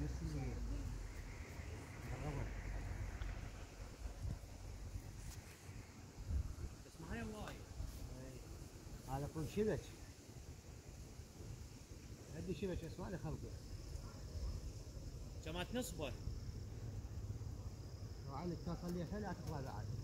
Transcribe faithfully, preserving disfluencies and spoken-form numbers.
نفس اللي الغبر. بس معايا وايد. هذا كل شبك. عندي شبك اسمع لي خلقه. جماعة نصبه. لو عليك تصل لي لا تطلع بعد.